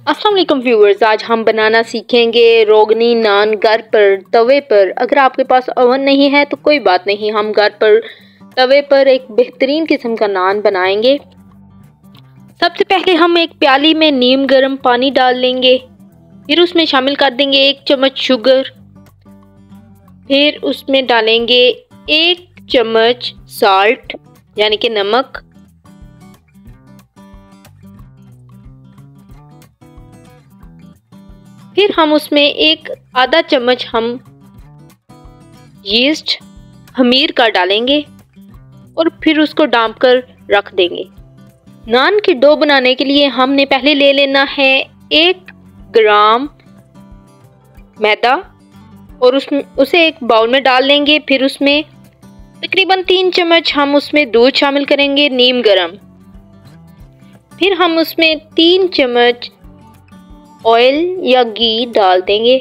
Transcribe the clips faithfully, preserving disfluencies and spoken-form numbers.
अस्सलाम वालेकुम व्यूअर्स, आज हम बनाना सीखेंगे रोगनी नान घर पर तवे पर। अगर आपके पास ओवन नहीं है तो कोई बात नहीं, हम घर पर तवे पर एक बेहतरीन किस्म का नान बनाएंगे। सबसे पहले हम एक प्याली में नीम गर्म पानी डाल लेंगे, फिर उसमें शामिल कर देंगे एक चम्मच शुगर, फिर उसमें डालेंगे एक चम्मच साल्ट यानी कि नमक, फिर हम उसमें एक आधा चम्मच हम यीस्ट खमीर का डालेंगे और फिर उसको डांप कर रख देंगे। नान की डो बनाने के लिए हमने पहले ले लेना है एक ग्राम मैदा और उसमें उसे एक बाउल में डाल लेंगे। फिर उसमें तकरीबन तीन चम्मच हम उसमें दूध शामिल करेंगे नीम गरम। फिर हम उसमें तीन चम्मच ऑयल या घी डाल देंगे।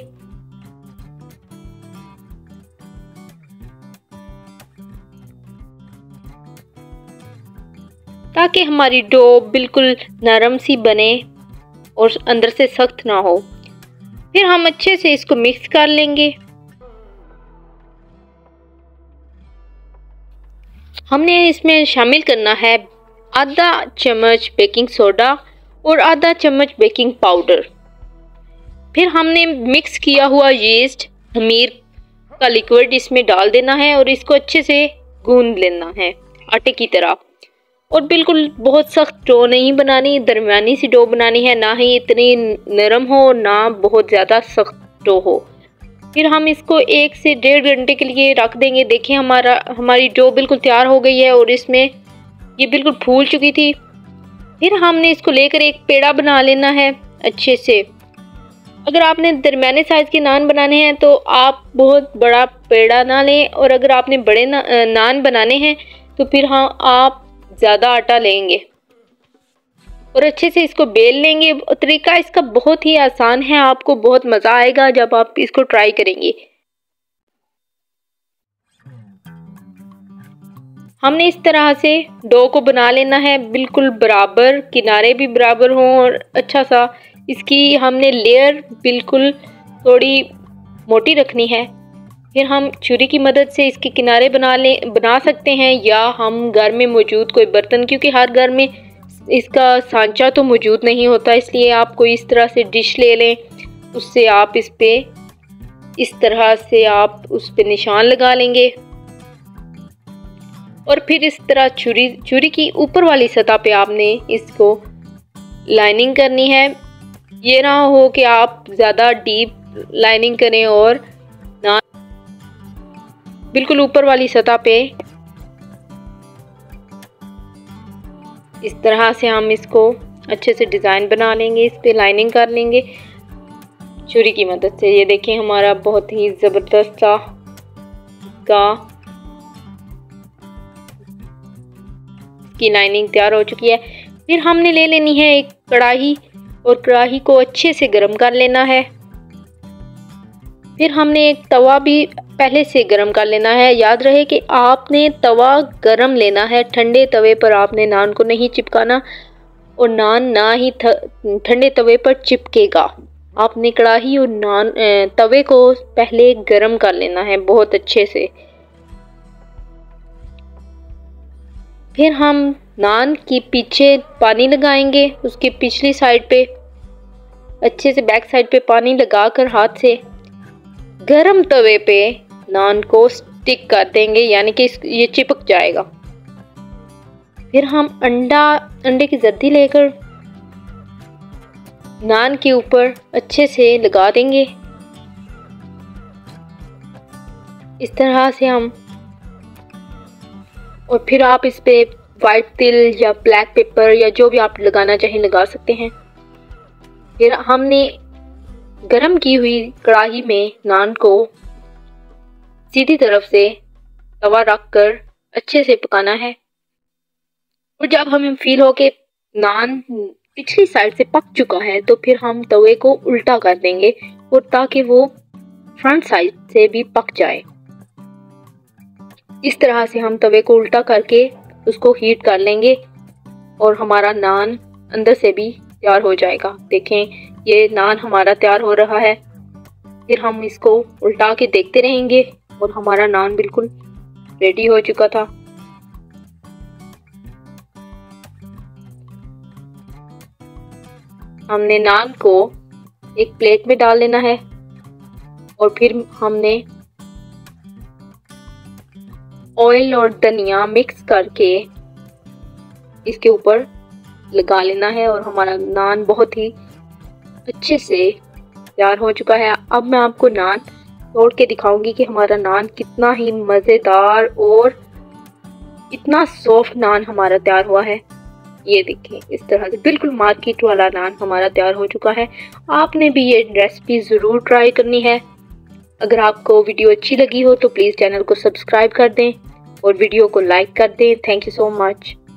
ताकि हमारी डो बिल्कुल नरम सी बने और अंदर से सख्त ना हो। फिर हम अच्छे से इसको मिक्स कर लेंगे। हमने इसमें शामिल करना है आधा चम्मच बेकिंग सोडा और आधा चम्मच बेकिंग पाउडर। फिर हमने मिक्स किया हुआ यीस्ट खमीर का लिक्विड इसमें डाल देना है और इसको अच्छे से गूंद लेना है आटे की तरह। और बिल्कुल बहुत सख्त डो नहीं बनानी, दरमियानी सी डो बनानी है, ना ही इतनी नरम हो ना बहुत ज़्यादा सख्त डो हो। फिर हम इसको एक से डेढ़ घंटे के लिए रख देंगे। देखें हमारा हमारी डो बिल्कुल तैयार हो गई है और इसमें ये बिल्कुल फूल चुकी थी। फिर हमने इसको लेकर एक पेड़ा बना लेना है अच्छे से। अगर आपने दरमियाने साइज़ के नान बनाने हैं तो आप बहुत बड़ा पेड़ा ना लें, और अगर आपने बड़े ना, नान बनाने हैं तो फिर हाँ आप ज़्यादा आटा लेंगे और अच्छे से इसको बेल लेंगे। तरीका इसका बहुत ही आसान है, आपको बहुत मज़ा आएगा जब आप इसको ट्राई करेंगे। हमने इस तरह से डो को बना लेना है, बिल्कुल बराबर, किनारे भी बराबर हों और अच्छा सा इसकी हमने लेयर बिल्कुल थोड़ी मोटी रखनी है। फिर हम छुरी की मदद से इसके किनारे बना ले बना सकते हैं, या हम घर में मौजूद कोई बर्तन, क्योंकि हर घर में इसका सांचा तो मौजूद नहीं होता, इसलिए आप कोई इस तरह से डिश ले लें, उससे आप इस पे इस तरह से आप उस पे निशान लगा लेंगे। और फिर इस तरह छुरी छुरी की ऊपर वाली सतह पे आपने इसको लाइनिंग करनी है। ये ना हो कि आप ज़्यादा डीप लाइनिंग करें और ना, बिल्कुल ऊपर वाली सतह पे इस तरह से हम इसको अच्छे से डिज़ाइन बना लेंगे, इस पे लाइनिंग कर लेंगे छुरी की मदद से। ये देखें हमारा बहुत ही ज़बरदस्त सा का की लाइनिंग तैयार हो चुकी है। फिर हमने ले लेनी है एक कढ़ाई और कढ़ाई को अच्छे से गर्म कर लेना है। फिर हमने एक तवा भी पहले से गर्म कर लेना है। याद रहे कि आपने तवा गर्म लेना है, ठंडे तवे पर आपने नान को नहीं चिपकाना और नान ना ही ठंडे तवे पर चिपकेगा। आपने कढ़ाई और नान तवे को पहले गर्म कर लेना है बहुत अच्छे से। फिर हम नान के पीछे पानी लगाएंगे, उसके पिछली साइड पे अच्छे से बैक साइड पे पानी लगाकर हाथ से गरम तवे पे नान को स्टिक कर देंगे, यानी कि ये चिपक जाएगा। फिर हम अंडा अंडे की जर्दी लेकर नान के ऊपर अच्छे से लगा देंगे। इस तरह से हम, और फिर आप इस पे वाइट तिल या ब्लैक पेपर या जो भी आप लगाना चाहें लगा सकते हैं। फिर हमने गरम की हुई कढ़ाई में नान को सीधी तरफ से तवा रख कर अच्छे से पकाना है। और जब हमें फील हो कि नान पिछली साइड से पक चुका है तो फिर हम तवे को उल्टा कर देंगे, और ताकि वो फ्रंट साइड से भी पक जाए। इस तरह से हम तवे को उल्टा करके उसको हीट कर लेंगे और हमारा नान अंदर से भी तैयार हो जाएगा। देखें ये नान हमारा तैयार हो रहा है। फिर हम इसको उल्टा के देखते रहेंगे और हमारा नान बिल्कुल रेडी हो चुका था। हमने नान को एक प्लेट में डाल लेना है और फिर हमने ऑयल और धनिया मिक्स करके इसके ऊपर लगा लेना है और हमारा नान बहुत ही अच्छे से तैयार हो चुका है। अब मैं आपको नान तोड़ के दिखाऊंगी कि हमारा नान कितना ही मज़ेदार और इतना सॉफ्ट नान हमारा तैयार हुआ है। ये देखिए, इस तरह से बिल्कुल मार्केट वाला नान हमारा तैयार हो चुका है। आपने भी ये रेसिपी ज़रूर ट्राई करनी है। अगर आपको वीडियो अच्छी लगी हो तो प्लीज़ चैनल को सब्सक्राइब कर दें और वीडियो को लाइक कर दें। Thank you so much.